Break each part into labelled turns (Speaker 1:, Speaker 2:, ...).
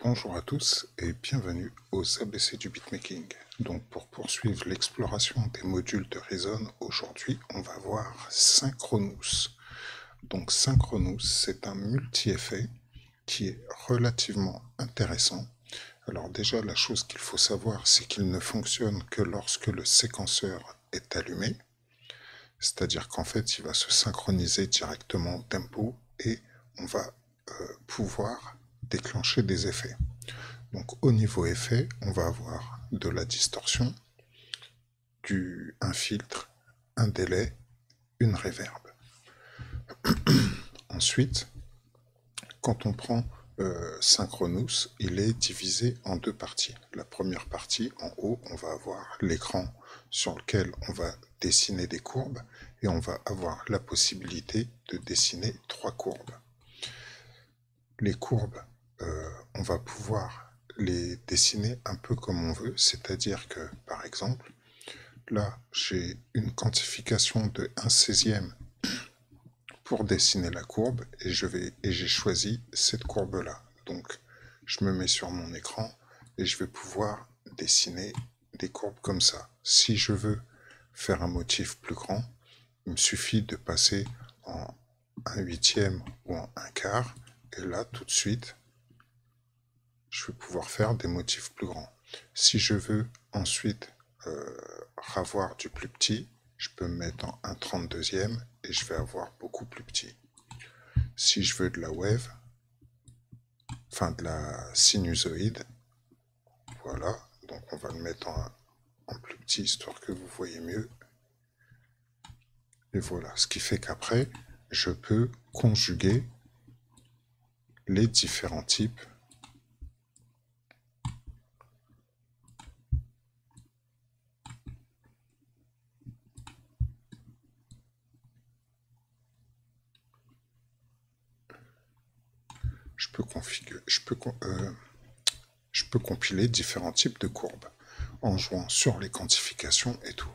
Speaker 1: Bonjour à tous et bienvenue aux ABC du beatmaking. Donc pour poursuivre l'exploration des modules de Reason, aujourd'hui on va voir Synchronous. Donc Synchronous, c'est un multi-effet qui est relativement intéressant. Alors déjà la chose qu'il faut savoir, c'est qu'il ne fonctionne que lorsque le séquenceur est allumé. C'est-à-dire qu'en fait il va se synchroniser directement au tempo et on va pouvoir déclencher des effets. Donc au niveau effet, on va avoir de la distorsion, un filtre, un délai, une reverb. Ensuite, quand on prend Synchronous, il est divisé en deux parties. La première partie, en haut, on va avoir l'écran sur lequel on va dessiner des courbes et on va avoir la possibilité de dessiner trois courbes. Les courbes, on va pouvoir les dessiner un peu comme on veut, c'est-à-dire que, par exemple, là, j'ai une quantification de 1/16e pour dessiner la courbe et j'ai choisi cette courbe-là. Donc, je me mets sur mon écran et je vais pouvoir dessiner des courbes comme ça. Si je veux faire un motif plus grand, il me suffit de passer en 1/8e ou en 1/4 et là, tout de suite, je vais pouvoir faire des motifs plus grands. Si je veux ensuite avoir du plus petit, je peux me mettre en 1/32e et je vais avoir beaucoup plus petit. Si je veux de la wave, enfin de la sinusoïde, voilà, donc on va le mettre en plus petit histoire que vous voyez mieux. Et voilà, ce qui fait qu'après, je peux conjuguer les différents types je peux compiler différents types de courbes en jouant sur les quantifications et tout.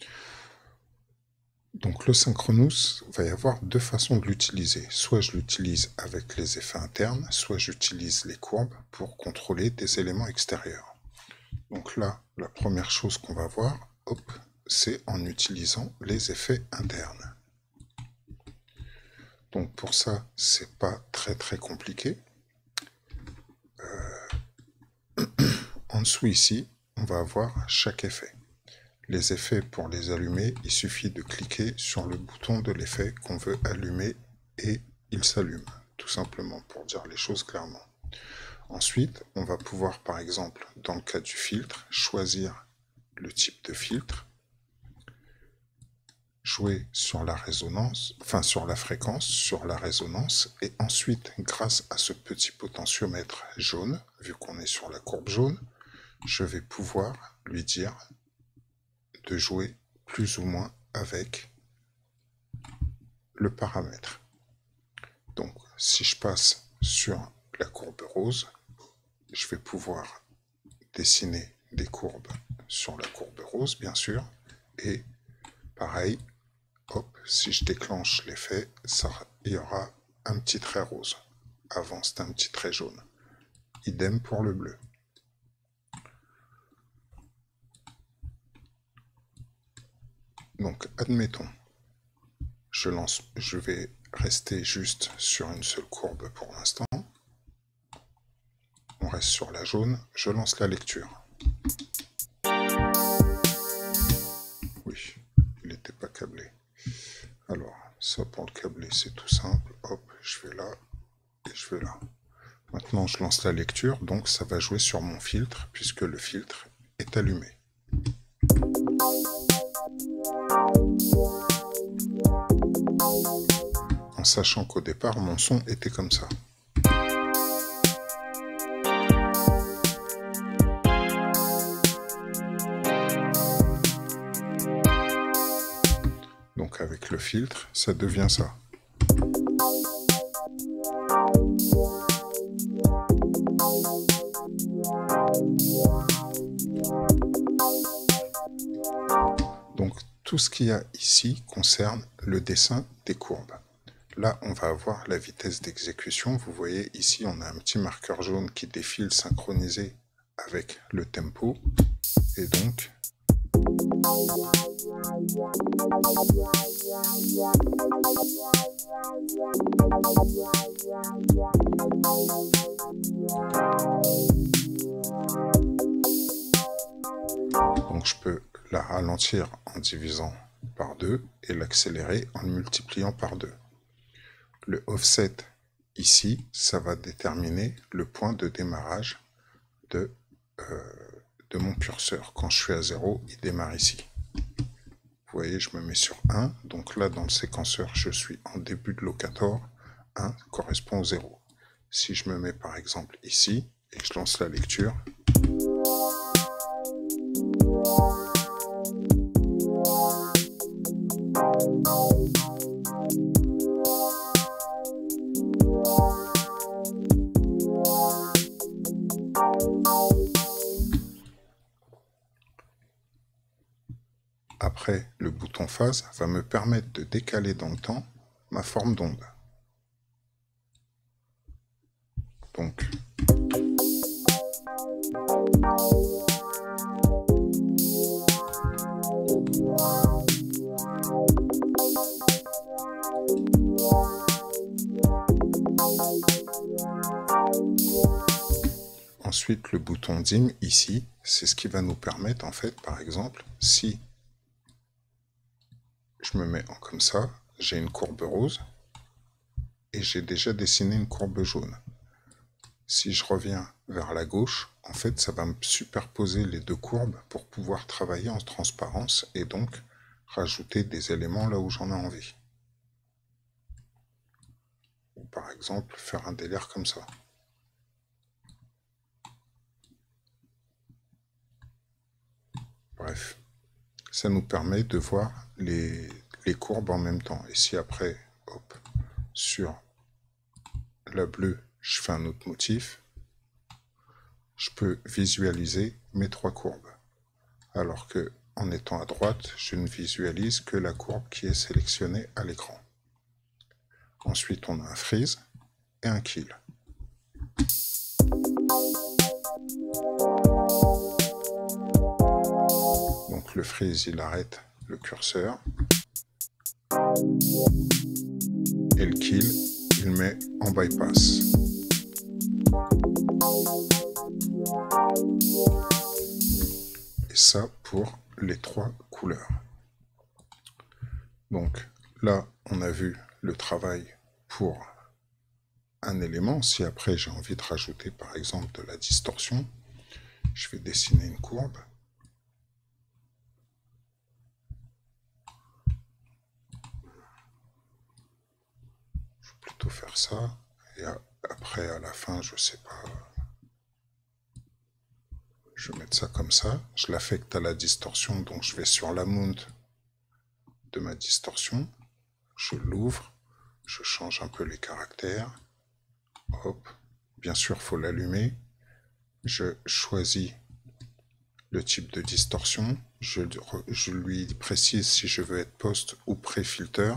Speaker 1: Donc le Synchronous, il va y avoir deux façons de l'utiliser. Soit je l'utilise avec les effets internes, soit j'utilise les courbes pour contrôler des éléments extérieurs. Donc là, la première chose qu'on va voir, c'est en utilisant les effets internes. Donc pour ça, c'est pas très compliqué. En dessous ici, on va avoir chaque effet. Les effets, pour les allumer, il suffit de cliquer sur le bouton de l'effet qu'on veut allumer et il s'allume, tout simplement, pour dire les choses clairement. Ensuite, on va pouvoir, par exemple, dans le cas du filtre, choisir le type de filtre, jouer sur la résonance, enfin sur la fréquence, sur la résonance, et ensuite, grâce à ce petit potentiomètre jaune, vu qu'on est sur la courbe jaune, je vais pouvoir lui dire de jouer plus ou moins avec le paramètre. Donc, si je passe sur la courbe rose, je vais pouvoir dessiner des courbes sur la courbe rose, bien sûr, et pareil, hop, si je déclenche l'effet, il y aura un petit trait rose. Avant, c'était un petit trait jaune. Idem pour le bleu. Donc, admettons, je vais rester juste sur une seule courbe pour l'instant. On reste sur la jaune, je lance la lecture. Oui, il n'était pas câblé. Alors, ça pour le câbler, c'est tout simple. Hop, je vais là et je vais là. Maintenant, je lance la lecture, donc ça va jouer sur mon filtre, puisque le filtre est allumé. En sachant qu'au départ, mon son était comme ça. Donc avec le filtre, ça devient ça. Donc tout ce qu'il y a ici concerne le dessin des courbes. là, on va avoir la vitesse d'exécution. Vous voyez ici, on a un petit marqueur jaune qui défile synchronisé avec le tempo. Et donc, je peux la ralentir en divisant par 2 et l'accélérer en le multipliant par 2. Le offset ici, ça va déterminer le point de démarrage de mon curseur. Quand je suis à 0, il démarre ici. Vous voyez, je me mets sur 1. Donc là, dans le séquenceur, je suis en début de locator. 1 correspond au 0. Si je me mets par exemple ici et que je lance la lecture, après, le bouton phase va me permettre de décaler dans le temps ma forme d'onde. Donc, ensuite, le bouton dim ici, c'est ce qui va nous permettre, en fait, par exemple, si je me mets comme ça, j'ai une courbe rose et j'ai déjà dessiné une courbe jaune. Si je reviens vers la gauche, en fait, ça va me superposer les deux courbes pour pouvoir travailler en transparence et donc rajouter des éléments là où j'en ai envie. Ou par exemple, faire un délire comme ça. Bref, ça nous permet de voir les courbes en même temps. Et si après, hop, sur la bleue, je fais un autre motif, je peux visualiser mes trois courbes. Alors que, en étant à droite, je ne visualise que la courbe qui est sélectionnée à l'écran. Ensuite, on a un freeze et un kill. Donc le freeze, il arrête le curseur. Et le kill, il met en bypass. Et ça pour les trois couleurs. Donc là, on a vu le travail pour un élément. Si après j'ai envie de rajouter par exemple de la distorsion, je vais dessiner une courbe. Je vais plutôt faire ça. Et après, à la fin, je sais pas. Je vais mettre ça comme ça. Je l'affecte à la distorsion. Donc je vais sur l'amount de ma distorsion. Je l'ouvre. Je change un peu les caractères. Hop. Bien sûr, il faut l'allumer. Je choisis le type de distorsion. Je lui précise si je veux être post ou pré-filter.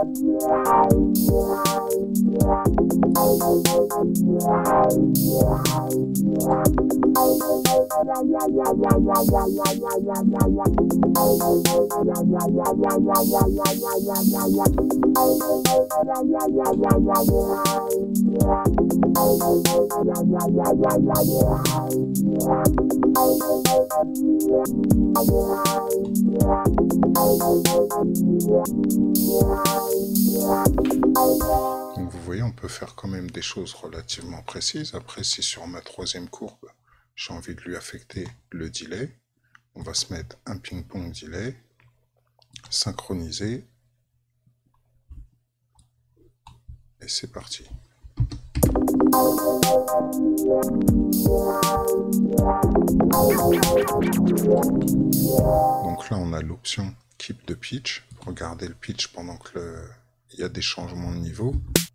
Speaker 1: Donc vous voyez, on peut faire quand même des choses relativement précises. Après, si sur ma troisième courbe, j'ai envie de lui affecter le delay, on va se mettre un ping-pong delay, synchroniser, et c'est parti. Donc là, on a l'option Keep the Pitch. Regardez le pitch pendant que il y a des changements de niveau.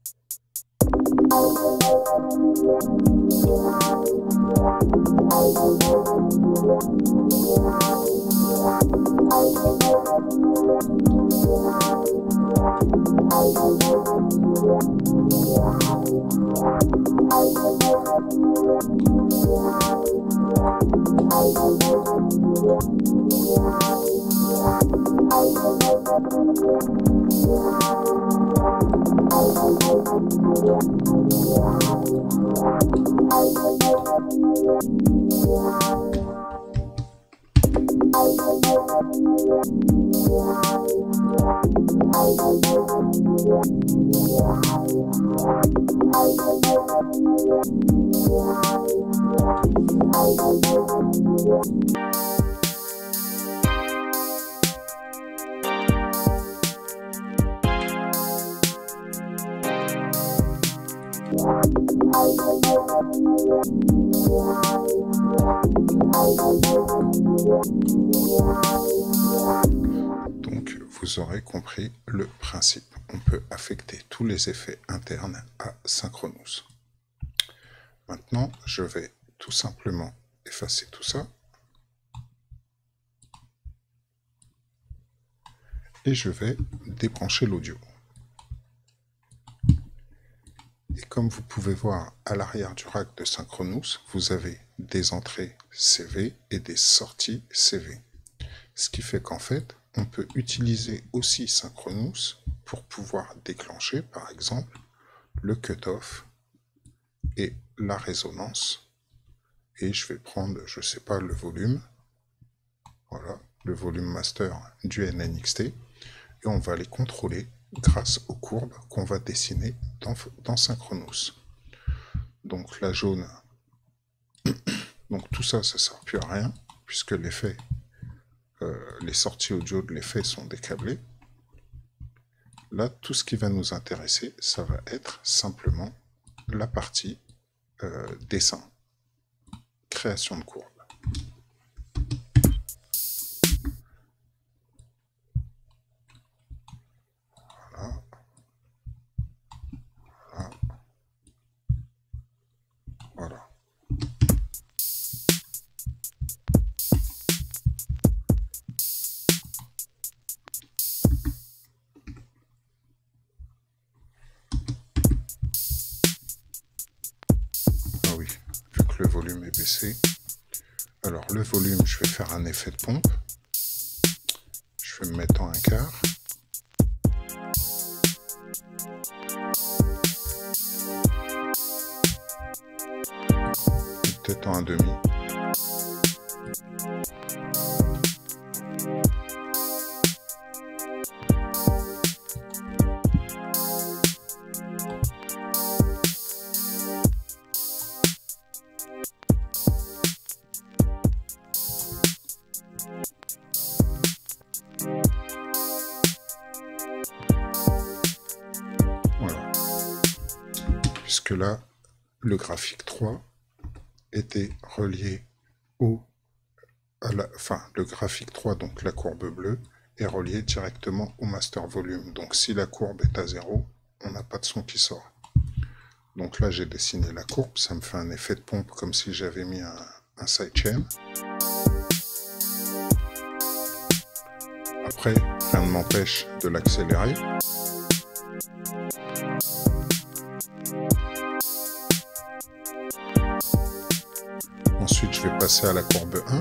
Speaker 1: Donc, vous aurez compris le principe. On peut affecter tous les effets internes à Synchronous. Maintenant, je vais tout simplement effacer tout ça. Et je vais débrancher l'audio. Et comme vous pouvez voir à l'arrière du rack de Synchronous, vous avez des entrées CV et des sorties CV. Ce qui fait qu'en fait, on peut utiliser aussi Synchronous pour pouvoir déclencher, par exemple, le cutoff et la résonance. Et je vais prendre, je sais pas, le volume. Voilà, le volume master du NNXT. Et on va les contrôler grâce aux courbes qu'on va dessiner dans Synchronous. Donc la jaune, donc tout ça, ça sert plus à rien, puisque l'effet, les sorties audio de l'effet sont décalées. Là, tout ce qui va nous intéresser, ça va être simplement la partie dessin, création de courbe. Voilà. Voilà. Voilà. Ah oui, vu que le volume est baissé. Alors le volume, je vais faire un effet de pompe. Je vais me mettre en un quart. Peut-être en un demi. Voilà. Puisque là, le graphique 3 était relié le graphique 3, donc la courbe bleue, est relié directement au master volume. Donc si la courbe est à 0, on n'a pas de son qui sort. Donc là, j'ai dessiné la courbe, ça me fait un effet de pompe comme si j'avais mis un sidechain. Après, rien ne m'empêche de l'accélérer. Ensuite, je vais passer à la courbe 1.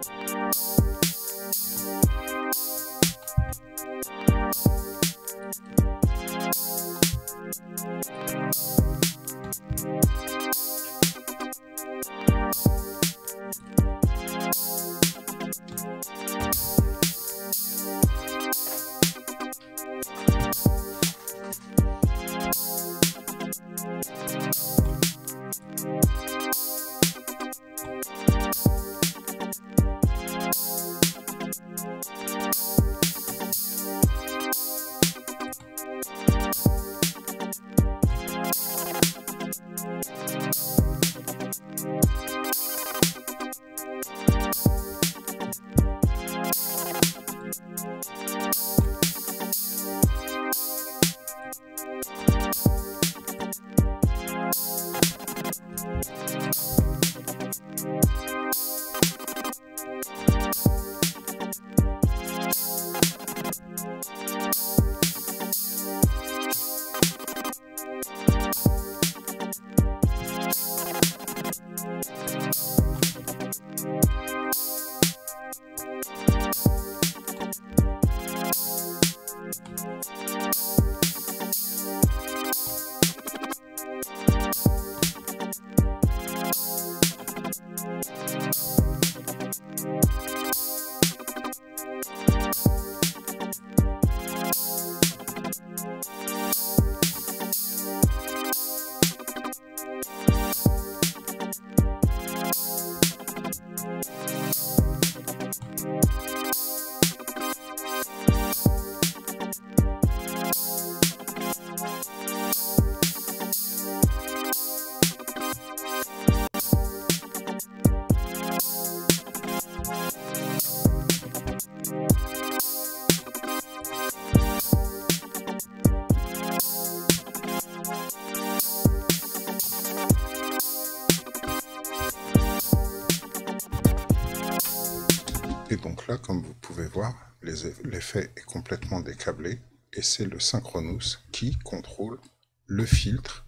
Speaker 1: Et donc là, comme vous pouvez voir, l'effet est complètement décâblé et c'est le Synchronous qui contrôle le filtre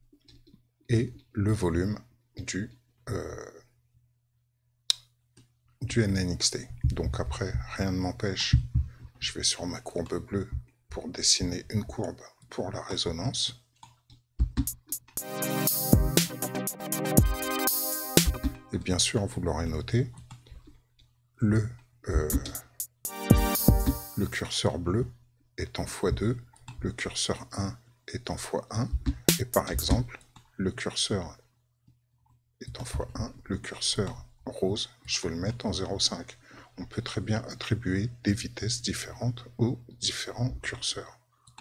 Speaker 1: et le volume du NNXT. Donc après, rien ne m'empêche, je vais sur ma courbe bleue pour dessiner une courbe pour la résonance. Et bien sûr, vous l'aurez noté, le curseur bleu est en x2, le curseur 1 est en x1, et par exemple, le curseur est en x1, le curseur rose, je vais le mettre en 0,5. On peut très bien attribuer des vitesses différentes aux différents curseurs.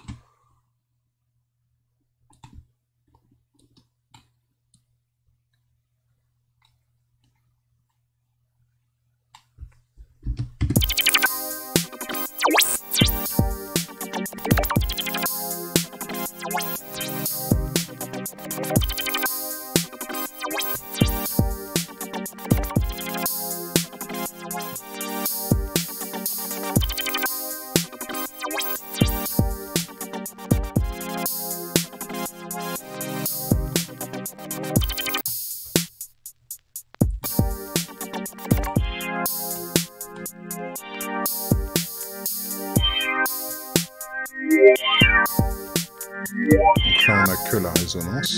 Speaker 1: Donc là, on n'a que la résonance.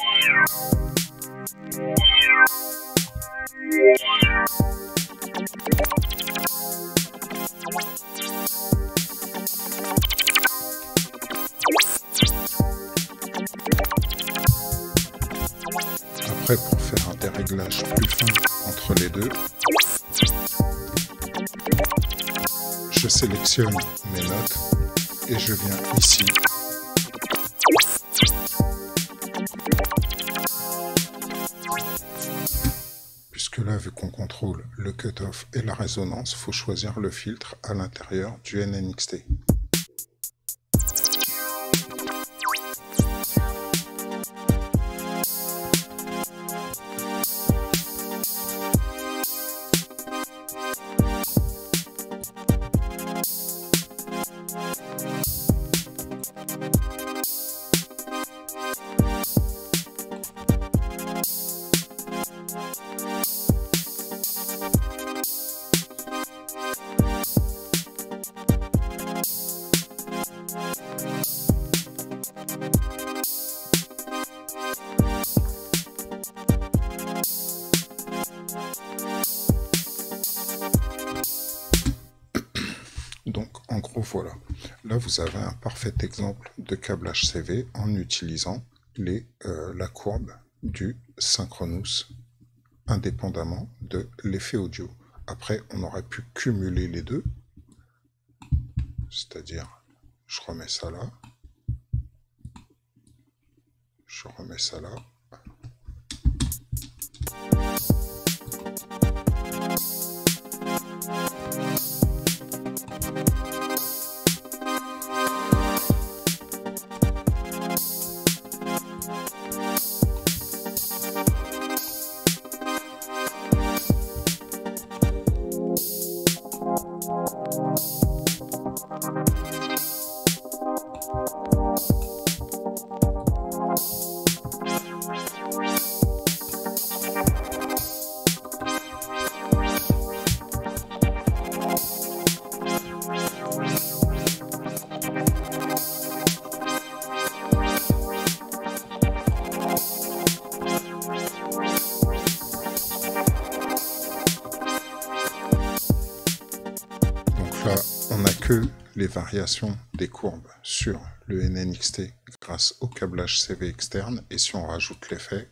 Speaker 1: Après, pour faire des réglages plus fins entre les deux, je sélectionne mes notes et je viens ici puisque là, vu qu'on contrôle le cutoff et la résonance, il faut choisir le filtre à l'intérieur du NNXT. Donc, en gros, voilà. Là, vous avez un parfait exemple de câblage CV en utilisant la courbe du Synchronous indépendamment de l'effet audio. Après, on aurait pu cumuler les deux, c'est-à-dire, je remets ça là, je remets ça là. Là, on n'a que les variations des courbes sur le NNXT grâce au câblage CV externe, et si on rajoute l'effet,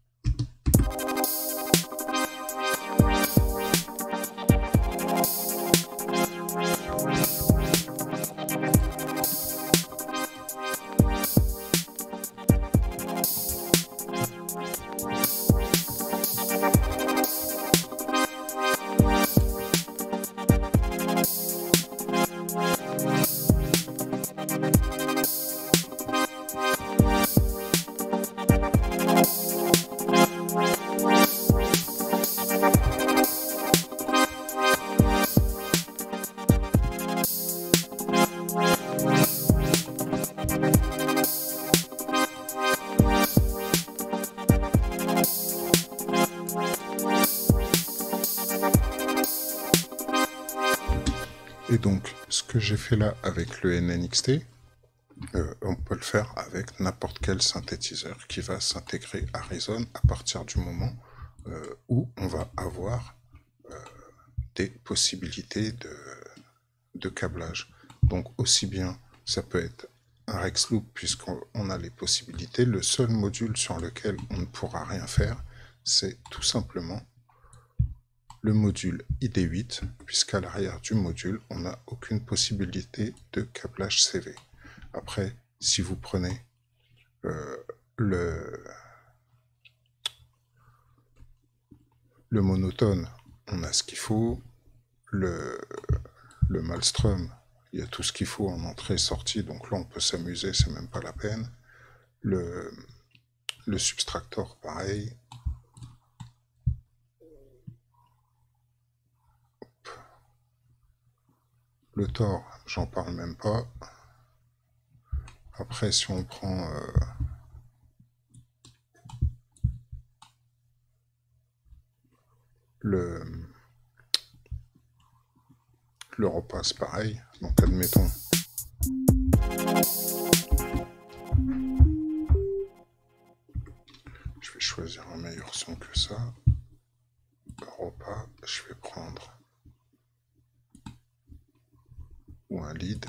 Speaker 1: et donc ce que j'ai fait là avec le NNXT, on peut le faire avec n'importe quel synthétiseur qui va s'intégrer à Reason à partir du moment où on va avoir des possibilités de câblage. Donc aussi bien ça peut être un Rexloop puisqu'on a les possibilités. Le seul module sur lequel on ne pourra rien faire, c'est tout simplement le module ID8, puisqu'à l'arrière du module, on n'a aucune possibilité de câblage CV. Après, si vous prenez le monotone, on a ce qu'il faut. Le Maelstrom, il y a tout ce qu'il faut en entrée-sortie, donc là on peut s'amuser, c'est même pas la peine. Le Substractor, pareil. Le Tor, j'en parle même pas. Après, si on prend le repasse, pareil. Donc admettons. Je vais choisir un meilleur son que ça. Repas, je vais prendre ou un lead.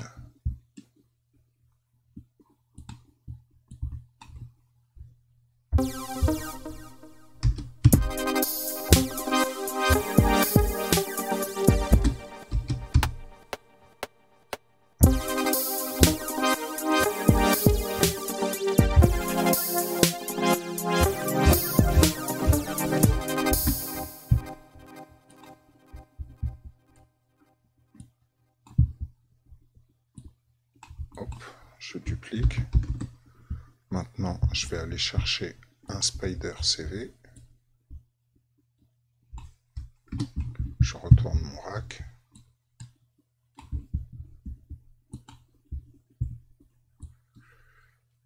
Speaker 1: Je duplique. Maintenant, je vais aller chercher un Spider CV. Je retourne mon rack.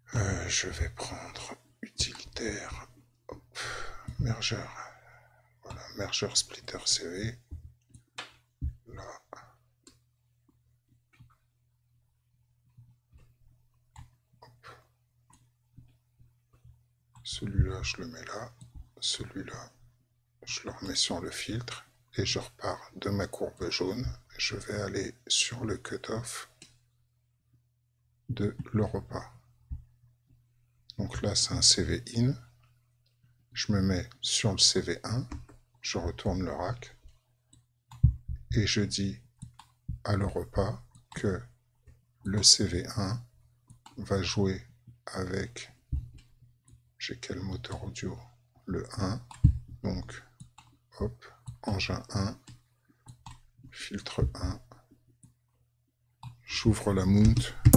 Speaker 1: Je vais prendre utilitaire, hop, mergeur, voilà, mergeur splitter CV, là, hop. Celui-là je le mets là, celui-là je le remets sur le filtre, et je repars de ma courbe jaune, je vais aller sur le cutoff de l'Europa. Donc là c'est un CV in, je me mets sur le CV1, je retourne le rack, et je dis à l'Europa que le CV1 va jouer avec, j'ai quel moteur audio? Le 1, donc hop, engin 1, filtre 1, j'ouvre la mount.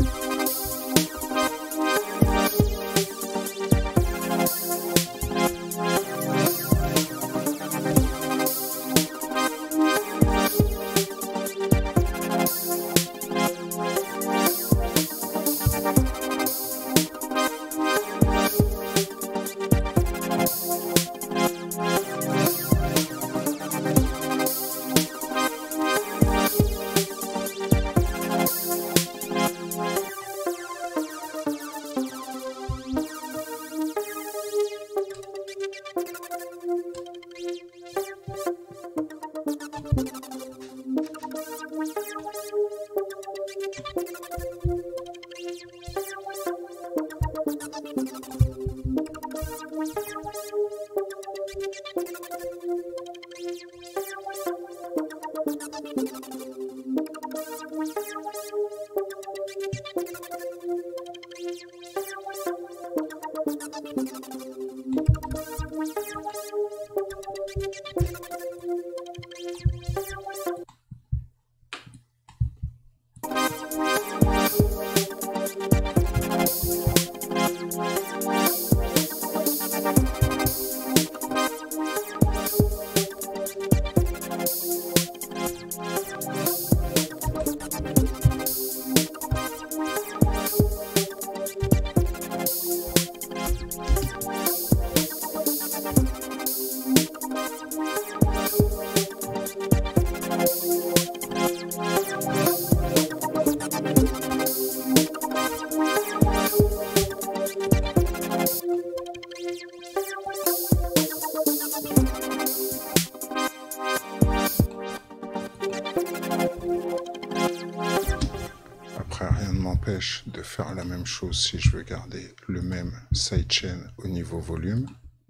Speaker 1: Rien ne m'empêche de faire la même chose si je veux garder le même sidechain au niveau volume.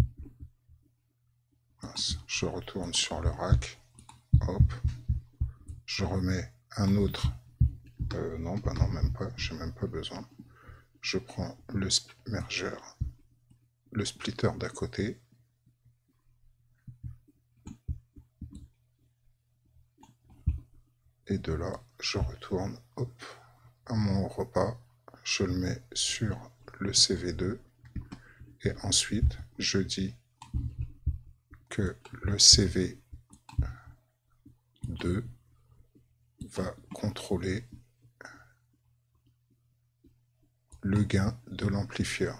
Speaker 1: Je retourne sur le rack, hop, je remets un autre, non, bah non, même pas, j'ai même pas besoin. Je prends le mergeur, le splitter d'à côté, et de là, je retourne, hop, à mon repas, je le mets sur le CV2, et ensuite, je dis que le CV2 va contrôler le gain de l'amplifieur.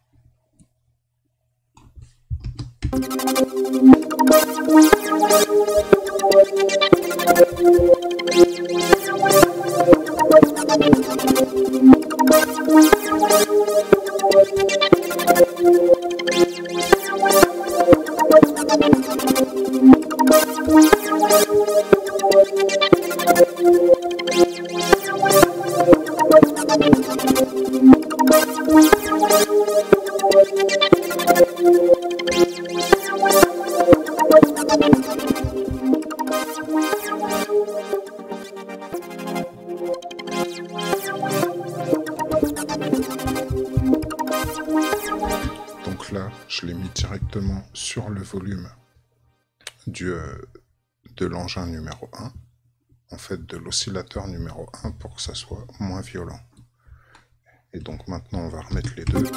Speaker 1: Donc là, je l'ai mis directement sur le volume de l'engin numéro 1, en fait de l'oscillateur numéro 1 pour que ça soit moins violent. Et donc maintenant on va remettre les deux.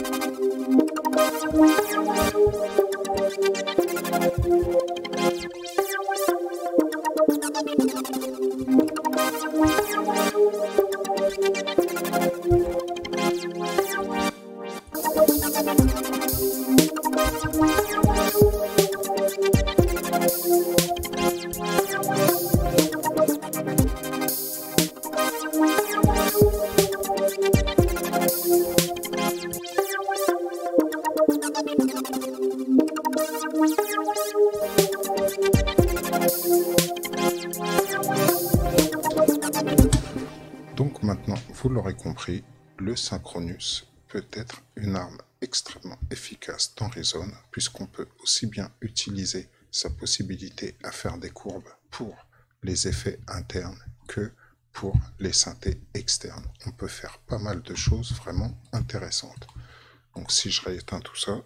Speaker 1: compris, le Synchronus peut être une arme extrêmement efficace dans Reason, puisqu'on peut aussi bien utiliser sa possibilité à faire des courbes pour les effets internes que pour les synthés externes. On peut faire pas mal de choses vraiment intéressantes. Donc si je rééteins tout ça,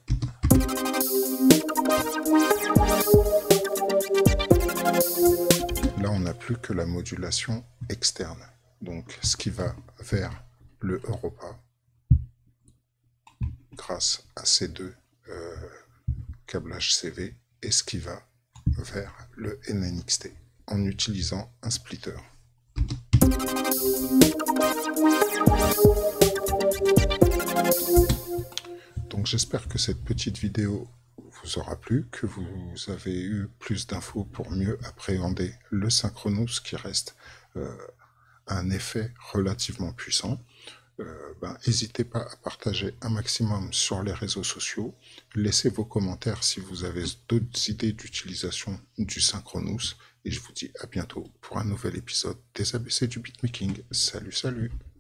Speaker 1: là on n'a plus que la modulation externe. Donc ce qui va vers le Europa, grâce à ces deux câblages CV, et ce qui va vers le NNXT en utilisant un splitter. Donc j'espère que cette petite vidéo vous aura plu, que vous avez eu plus d'infos pour mieux appréhender le Synchronus, qui reste un effet relativement puissant. N'hésitez pas à partager un maximum sur les réseaux sociaux. Laissez vos commentaires si vous avez d'autres idées d'utilisation du Synchronus. Et je vous dis à bientôt pour un nouvel épisode des ABC du beatmaking. Salut, salut!